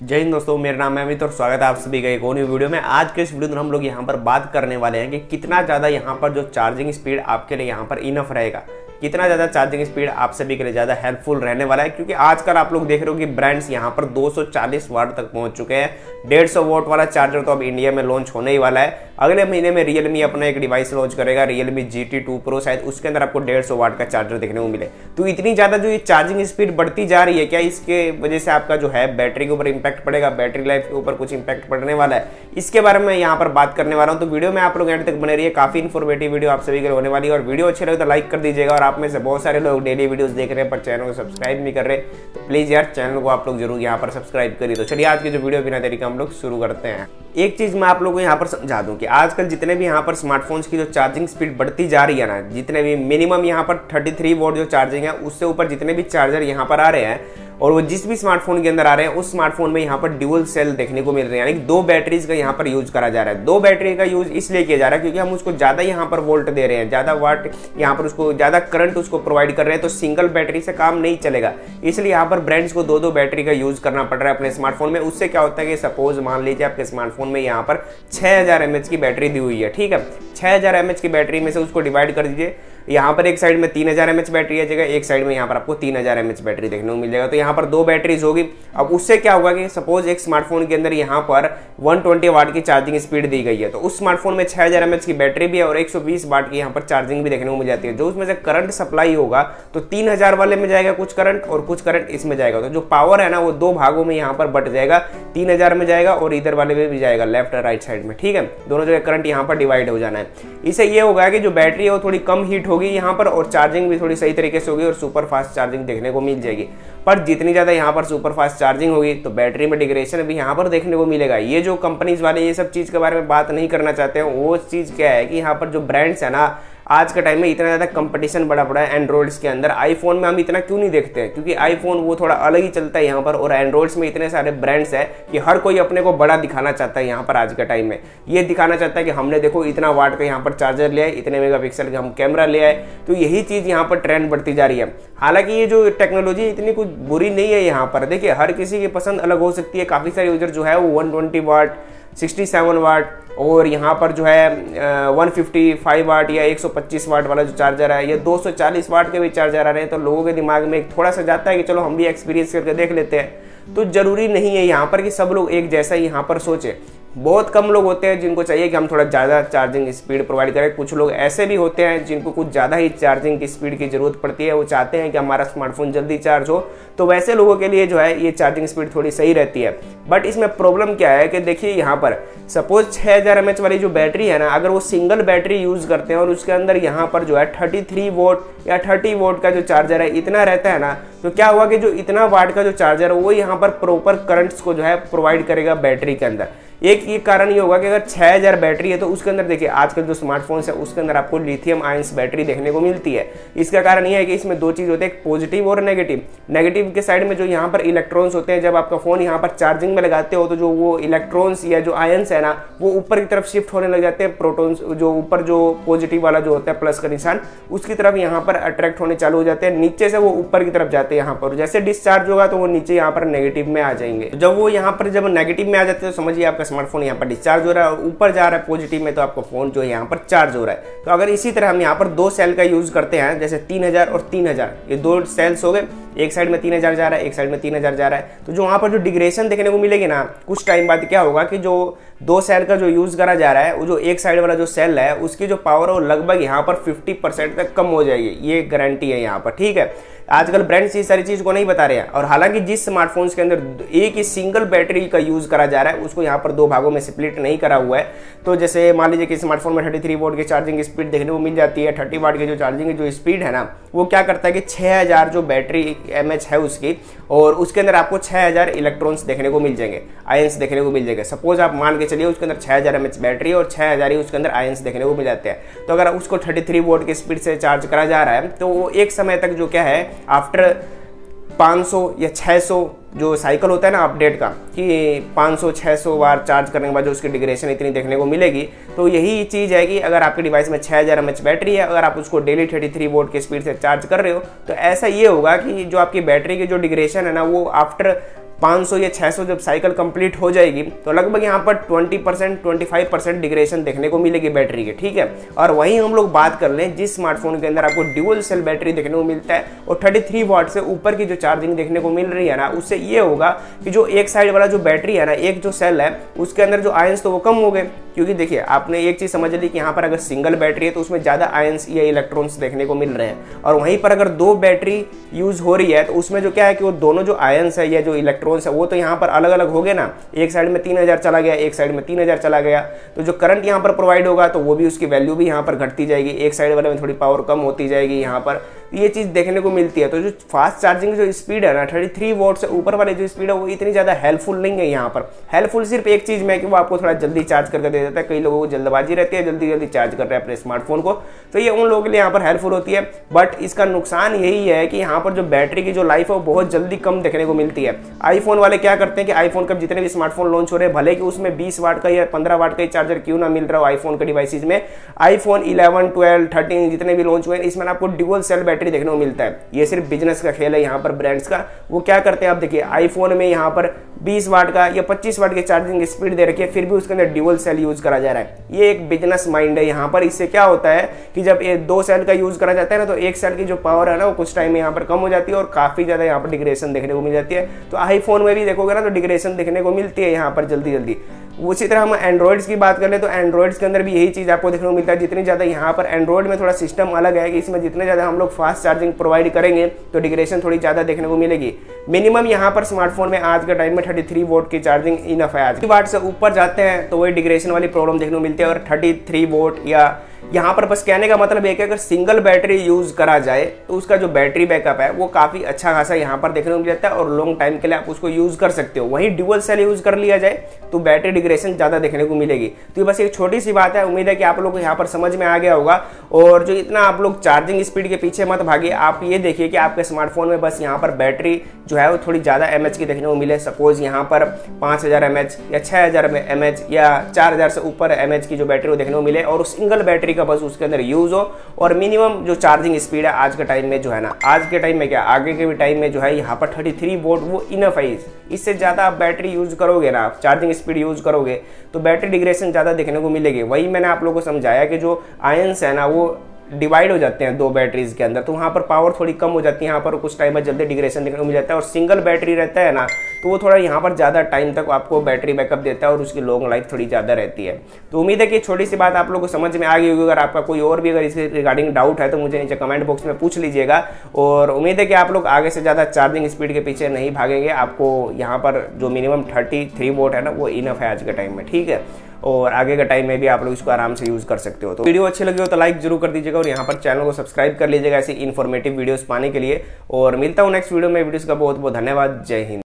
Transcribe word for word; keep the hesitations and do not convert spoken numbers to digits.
जय हिंद दोस्तों, मेरा नाम है अमित और स्वागत है आप सभी का एक और न्यू वीडियो में। आज के इस वीडियो में हम लोग यहाँ पर बात करने वाले हैं कि कितना ज़्यादा यहाँ पर जो चार्जिंग स्पीड आपके लिए यहाँ पर इनफ रहेगा, कितना ज़्यादा चार्जिंग स्पीड आप सभी के लिए ज़्यादा हेल्पफुल रहने वाला है। क्योंकि आजकल आप लोग देख रहे हो कि ब्रांड्स यहाँ पर दो सौ चालीस वाट तक पहुँच चुके हैं। डेढ़ सौ वाट वाला चार्जर तो अब इंडिया में लॉन्च होने ही वाला है। अगले महीने में रियलमी अपना एक डिवाइस लॉन्च करेगा, Realme G T two Pro, शायद उसके अंदर आपको डेढ़ सौ वाट का चार्जर देखने को मिले। तो इतनी ज़्यादा जो ये चार्जिंग स्पीड बढ़ती जा रही है, क्या इसके वजह से आपका जो है बैटरी के ऊपर इंपैक्ट पड़ेगा, बैटरी लाइफ के ऊपर कुछ इंपैक्ट पड़ने वाला है, इसके बारे में यहाँ पर बात करने वाला हूँ। तो वीडियो में आप लोग एंड तक बने रहिए, काफी इन्फॉर्मेटिव वीडियो आप सभी के लिए होने वाली है। और वीडियो अच्छे लगे तो लाइक कर दीजिएगा। और आप में से बहुत सारे लोग डेली वीडियोस देख रहे हैं पर चैनल को सब्सक्राइब नहीं कर रहे, तो प्लीज यार चैनल को आप लोग जरूर यहाँ पर सब्सक्राइब करिए। तो चलिए आज की जो वीडियो बिना देरी के हम लोग शुरू करते हैं। एक चीज मैं आप लोगों को यहाँ पर समझा दूं कि आजकल जितने भी यहाँ पर स्मार्टफोन्स की जो चार्जिंग स्पीड बढ़ती जा रही है ना, जितने भी मिनिमम यहाँ पर तैंतीस वोल्ट जो चार्जिंग है, उससे ऊपर जितने भी चार्जर यहाँ पर आ रहे हैं और वो जिस भी स्मार्टफोन के अंदर आ रहे हैं, उस स्मार्टफोन में यहाँ पर ड्यूल सेल देखने को मिल रहे हैं, यानी दो बैटरीज का यहाँ पर यूज करा जा रहा है। दो बैटरी का यूज इसलिए किया जा रहा है क्योंकि हम उसको ज्यादा यहाँ पर वोल्ट दे रहे हैं, ज्यादा वाट यहाँ पर उसको ज्यादा करंट उसको प्रोवाइड कर रहे हैं, तो सिंगल बैटरी से काम नहीं चलेगा। इसलिए यहाँ पर ब्रांड्स को दो दो बैटरी का यूज करना पड़ रहा है अपने स्मार्टफोन में। उससे क्या होता है कि सपोज मान लीजिए आपके स्मार्टफोन में यहाँ पर छह हजार एम एच की बैटरी दी हुई है, ठीक है। छह हजार एम एच की बैटरी में से उसको डिवाइड कर दीजिए, यहाँ पर एक साइड में तीन हजार एम एच बैटरी आ जाएगा, एक साइड में यहाँ पर आपको तीन हजार एम एच बैटरी देखने को मिल जाएगा। तो यहाँ पर दो बैटरीज होगी। अब उससे क्या होगा कि सपोज एक स्मार्टफोन के अंदर यहाँ पर एक सौ बीस वाट की चार्जिंग स्पीड दी गई है, तो उस स्मार्टफोन में छह हजार एम एच की बैटरी भी है और एक सौ बीस वाट की यहाँ पर चार्जिंग भी देखने को मिल जाती है। जो उसमें से करंट सप्लाई होगा तो तीन हजार वाले में जाएगा कुछ करंट और कुछ करंट इसमें जाएगा। तो जो पावर है ना वो दो भागों में यहाँ पर बट जाएगा, तीन हजार में जाएगा और इधर वाले में भी जाएगा, लेफ्ट और राइट साइड में, ठीक है। दोनों जगह करंट यहाँ पर डिवाइड हो जाना है। इससे ये होगा कि जो बैटरी है वो थोड़ी कम हीट होगी यहाँ पर और चार्जिंग भी थोड़ी सही तरीके से होगी और सुपर फास्ट चार्जिंग देखने को मिल जाएगी। पर जितनी ज्यादा यहाँ पर सुपर फास्ट चार्जिंग होगी तो बैटरी में डिग्रेडेशन भी यहाँ पर देखने को मिलेगा। ये जो कंपनीज वाले ये सब चीज के बारे में बात नहीं करना चाहते हैं, वो चीज क्या है कि यहाँ पर जो ब्रांड्स है ना, आज के टाइम में इतना ज़्यादा कंपटीशन बड़ा पड़ा है एंड्रॉइड्स के अंदर। आईफोन में हम इतना क्यों नहीं देखते हैं, क्योंकि आईफोन वो थोड़ा अलग ही चलता है यहाँ पर, और एंड्रॉइड्स में इतने सारे ब्रांड्स हैं कि हर कोई अपने को बड़ा दिखाना चाहता है यहाँ पर। आज के टाइम में ये दिखाना चाहता है कि हमने देखो इतना वाट का यहाँ पर चार्जर ले आए, इतने मेगापिक्सल का हम कैमरा ले आए। तो यही चीज़ यहाँ पर ट्रेंड बढ़ती जा रही है। हालांकि ये जो टेक्नोलॉजी इतनी कुछ बुरी नहीं है यहाँ पर। देखिए हर किसी की पसंद अलग हो सकती है। काफ़ी सारे यूजर जो है वो एक सौ बीस वाट, सड़सठ वाट और यहाँ पर जो है एक सौ पचपन वाट या एक सौ पच्चीस वाट वाला जो चार्जर है, ये दो सौ चालीस वाट के भी चार्जर आ रहे हैं। तो लोगों के दिमाग में एक थोड़ा सा जाता है कि चलो हम भी एक्सपीरियंस करके देख लेते हैं। तो जरूरी नहीं है यहाँ पर कि सब लोग एक जैसा ही यहाँ पर सोचे। बहुत कम लोग होते हैं जिनको चाहिए कि हम थोड़ा ज़्यादा चार्जिंग स्पीड प्रोवाइड करें। कुछ लोग ऐसे भी होते हैं जिनको कुछ ज़्यादा ही चार्जिंग की स्पीड की जरूरत पड़ती है, वो चाहते हैं कि हमारा स्मार्टफोन जल्दी चार्ज हो। तो वैसे लोगों के लिए जो है ये चार्जिंग स्पीड थोड़ी सही रहती है। बट इसमें प्रॉब्लम क्या है कि देखिए यहाँ पर सपोज छः हज़ार एम एच वाली जो बैटरी है ना, अगर वो सिंगल बैटरी यूज़ करते हैं और उसके अंदर यहाँ पर जो है तैंतीस वोल्ट या तीस वोल्ट का जो चार्जर है इतना रहता है ना, तो क्या हुआ कि जो इतना वाट का जो चार्जर है वो यहाँ पर प्रॉपर करंट्स को जो है प्रोवाइड करेगा बैटरी के अंदर। एक ये कारण ये होगा कि अगर छह हज़ार बैटरी है तो उसके अंदर देखिए आजकल जो स्मार्टफोन्स है उसके अंदर आपको लिथियम आयंस बैटरी देखने को मिलती है। इसका कारण ये है कि इसमें दो चीज़ होते हैं, एक पॉजिटिव और नेगेटिव। नेगेटिव के साइड में जो यहाँ पर इलेक्ट्रॉन्स होते हैं, जब आपका फोन यहाँ पर चार्जिंग में लगाते हो तो जो वो इलेक्ट्रॉन्स या जो आयंस है ना वो ऊपर की तरफ शिफ्ट होने लग जाते हैं। प्रोटॉन्स जो ऊपर जो पॉजिटिव वाला जो होता है प्लस का निशान, उसकी तरफ यहाँ पर अट्रैक्ट होने चालू हो जाते हैं। नीचे से वो ऊपर की तरफ जाते हैं यहाँ पर, जैसे डिस्चार्ज होगा तो वो नीचे यहाँ पर नेगेटिव में आ जाएंगे। जब वो यहाँ पर जब नेगेटिव में आ जाते हैं तो समझिए आपका स्मार्टफोन यहाँ पर चार्ज हो रहा है और ऊपर जा रहा है पॉजिटिव में, तो आपका फोन जो है यहाँ पर चार्ज हो रहा है। तो अगर इसी तरह हम यहाँ पर दो सेल का यूज करते हैं, जैसे तीन हजार और तीन हजार, ये दो सेल्स हो गए, एक साइड में तीन हजार जा रहा है, एक साइड में तीन हजार जा रहा है, तो जो वहाँ पर जो डिग्रेडेशन देखने को मिलेगी ना, कुछ टाइम बाद क्या होगा कि जो दो सेल का जो यूज करा जा रहा है, वो जो एक साइड वाला जो सेल है उसकी जो पावर है वो लगभग यहाँ पर पचास परसेंट तक कम हो जाएगी। ये गारंटी है यहाँ पर, ठीक है। आजकल ब्रांड्स इस सारी चीज को नहीं बता रहे हैं। और हालांकि जिस स्मार्टफोन्स के अंदर एक ही सिंगल बैटरी का यूज करा जा रहा है उसको यहाँ पर दो भागों में स्प्लिट नहीं करा हुआ है। तो जैसे मान लीजिए कि स्मार्टफोन में तैंतीस वोल्ट की चार्जिंग स्पीड देखने को मिल जाती है, तीस वाट की जो चार्जिंग की जो स्पीड है ना, वो क्या करता है कि छह हज़ार जो बैटरी एम एच है उसकी, और उसके अंदर आपको छह हज़ार इलेक्ट्रॉन्स देखने को मिल जाएंगे, आयंस देखने को मिल जाएंगे। सपोज आप मान के चलिए उसके अंदर छह हज़ार एम एच बैटरी और छह हज़ार ही उसके अंदर आयंस देखने को मिल जाते हैं। तो अगर उसको तैंतीस वोल्ट की स्पीड से चार्ज करा जा रहा है तो वो एक समय तक जो क्या है, आफ्टर पाँच सौ या छह सौ जो साइकिल होता है ना अपडेट का, कि पाँच सौ छह सौ बार चार्ज करने के बाद जो उसकी डिग्रेडेशन इतनी देखने को मिलेगी। तो यही चीज़ है कि अगर आपके डिवाइस में छह हज़ार एम एच बैटरी है, अगर आप उसको डेली तैंतीस वोल्ट की स्पीड से चार्ज कर रहे हो, तो ऐसा ये होगा कि जो आपकी बैटरी की जो डिग्रेडेशन है ना वो आफ्टर पाँच सौ या छह सौ जब साइकिल कंप्लीट हो जाएगी तो लगभग यहाँ पर twenty percent twenty five percent degradation देखने को मिलेगी बैटरी के, ठीक है। और वहीं हम लोग बात कर लें जिस स्मार्टफोन के अंदर आपको ड्यूअल सेल बैटरी देखने को मिलता है और थर्टी थ्री वाट से ऊपर की जो चार्जिंग देखने को मिल रही है ना, उससे ये होगा कि जो एक साइड वाला जो बैटरी है ना, एक जो सेल है उसके अंदर जो आयंस तो वो कम हो गए, क्योंकि देखिए आपने एक चीज समझ ली कि यहाँ पर अगर सिंगल बैटरी है तो उसमें ज्यादा आयंस या इलेक्ट्रॉन्स देखने को मिल रहे हैं, और वहीं पर अगर दो बैटरी यूज हो रही है तो उसमें जो क्या है कि वो दोनों जो आयंस है या जो इलेक्ट्रॉन्स है वो तो यहाँ पर अलग अलग हो गए ना, एक साइड में तीन हजार चला गया, एक साइड में तीन हजार चला गया, तो जो करंट यहाँ पर प्रोवाइड होगा तो वो भी उसकी वैल्यू भी यहाँ पर घटती जाएगी, एक साइड वाले में थोड़ी पावर कम होती जाएगी यहाँ पर, ये चीज देखने को मिलती है। तो जो फास्ट चार्जिंग जो स्पीड है ना थर्टी थ्री वोल्ट से ऊपर वाली जो स्पीड है वो इतनी ज्यादा हेल्पफुल नहीं है यहाँ पर। हेल्पफुल सिर्फ एक चीज में कि वो आपको थोड़ा जल्दी चार्ज करके दे देता है, कई लोगों को जल्दबाजी रहती है, जल्दी जल्दी चार्ज कर रहे हैं अपने स्मार्टफोन को, तो ये उन लोगों के लिए यहाँ पर हेल्पफुल होती है। बट इसका नुकसान यही है कि यहाँ पर जो बैटरी की जो लाइफ है वो बहुत जल्दी कम देखने को मिलती है। आईफोन वाले क्या करते हैं कि आईफोन का जितने भी स्मार्टफोन लॉन्च हो रहे हैं, भले कि उसमें बीस वाट का या पंद्रह वाट का चार्जर क्यों ना मिल रहा हो आईफोन के डिवाइसेज में, आईफोन इलेवन ट्वेल्व थर्टीन जितने भी लॉन्च हुए हैं इसमें आपको ड्यूअल सेल बैटरी देखने को मिलता है। ये सिर्फ बिजनेस का खेल है यहाँ पर ब्रांड्स का। वो क्या करते हैं आप देखिए, आईफोन में यहाँ पर बीस वाट का या पच्चीस वाट की चार्जिंग स्पीड दे रखी है, फिर भी उसके अंदर ड्यूअल सेल यूज करा जा रहा है। ये एक बिजनेस माइंड है यहाँ पर। इससे क्या होता है कि जब ये दो सेल का यूज करा जाता है ना, तो एक सेल की जो पावर है ना वो कुछ टाइम में यहाँ पर कम हो जाती है और काफी ज्यादा यहाँ पर डिग्रेशन देखने को मिल जाती है। तो आईफोन में भी देखोगे ना तो डिग्रेशन देखने को मिलती है यहाँ पर जल्दी जल्दी। उसी तरह हम एंड्रॉइड्स की बात करें तो एंड्रॉइड्स के अंदर भी यही चीज़ आपको देखने को मिलता है। जितनी ज़्यादा यहाँ पर एंड्रॉइड में थोड़ा सिस्टम अलग है कि इसमें जितने ज़्यादा हम लोग फास्ट चार्जिंग प्रोवाइड करेंगे तो डिग्रेशन थोड़ी ज़्यादा देखने को मिलेगी। मिनिमम यहाँ पर स्मार्टफोन में आज के टाइम में थर्टी थ्री वोल्ट की चार्जिंग इनफ है। आज वाट से ऊपर जाते हैं तो वही डिग्रेशन वाली प्रॉब्लम देखने को मिलती है। और थर्टी थ्री वोल्ट या यहाँ पर बस कहने का मतलब है कि अगर सिंगल बैटरी यूज करा जाए तो उसका जो बैटरी बैकअप है वो काफी अच्छा खासा यहाँ पर देखने को मिल जाता है और लॉन्ग टाइम के लिए आप उसको यूज कर सकते हो। वहीं ड्यूअल सेल यूज कर लिया जाए तो बैटरी डिग्रेशन ज्यादा देखने को मिलेगी। तो ये बस एक छोटी सी बात है, उम्मीद है कि आप लोगों को यहाँ पर समझ में आ गया होगा। और जो इतना आप लोग चार्जिंग स्पीड के पीछे मत भागिए, आप ये देखिए कि आपके स्मार्टफोन में बस यहाँ पर बैटरी जो है वो थोड़ी ज्यादा एम एच की देखने को मिले। सपोज यहाँ पर पाँच हजार एम एच या छह हजार एम एच या चार हजार से ऊपर एम एच की जो बैटरी वो देखने को मिले और सिंगल बैटरी का बस उसके अंदर यूज हो और मिनिमम जो चार्जिंग स्पीड है आज के टाइम में जो है ना, आज के टाइम में क्या आगे के भी टाइम में जो है यहाँ पर थर्टी थ्री वोल्ट वो इनफ है। इससे ज्यादा आप बैटरी यूज करोगे ना, आप चार्जिंग स्पीड यूज करोगे तो बैटरी डिग्रेशन ज्यादा देखने को मिलेगी। वही मैंने आप लोगों को समझाया कि जो आयंस है ना वो डिवाइड हो जाते हैं दो बैटरीज के अंदर, तो वहाँ पर पावर थोड़ी कम हो जाती है, यहाँ पर कुछ टाइम में जल्दी डिग्रेशन देखने को मिल जाता है। और सिंगल बैटरी रहता है ना तो वो थोड़ा यहाँ पर ज़्यादा टाइम तक आपको बैटरी बैकअप देता है और उसकी लॉन्ग लाइफ थोड़ी ज़्यादा रहती है। तो उम्मीद है कि छोटी सी बात आप लोगों को समझ में आ गई होगी। अगर आपका कोई और भी अगर इसके रिगार्डिंग डाउट है तो मुझे नीचे कमेंट बॉक्स में पूछ लीजिएगा। और उम्मीद है कि आप लोग आगे से ज़्यादा चार्जिंग स्पीड के पीछे नहीं भागेंगे। आपको यहाँ पर जो मिनिमम थर्टी थ्री वोल्ट है ना वो इनफ है आज के टाइम में, ठीक है। और आगे के टाइम में भी आप लोग इसको आराम से यूज कर सकते हो। तो वीडियो अच्छी लगी हो तो लाइक जरूर कर दीजिएगा और यहाँ पर चैनल को सब्सक्राइब कर लीजिएगा ऐसी इन्फॉर्मेटिव वीडियोस पाने के लिए। और मिलता हूँ नेक्स्ट वीडियो में। वीडियोस का बहुत बहुत धन्यवाद। जय हिंद।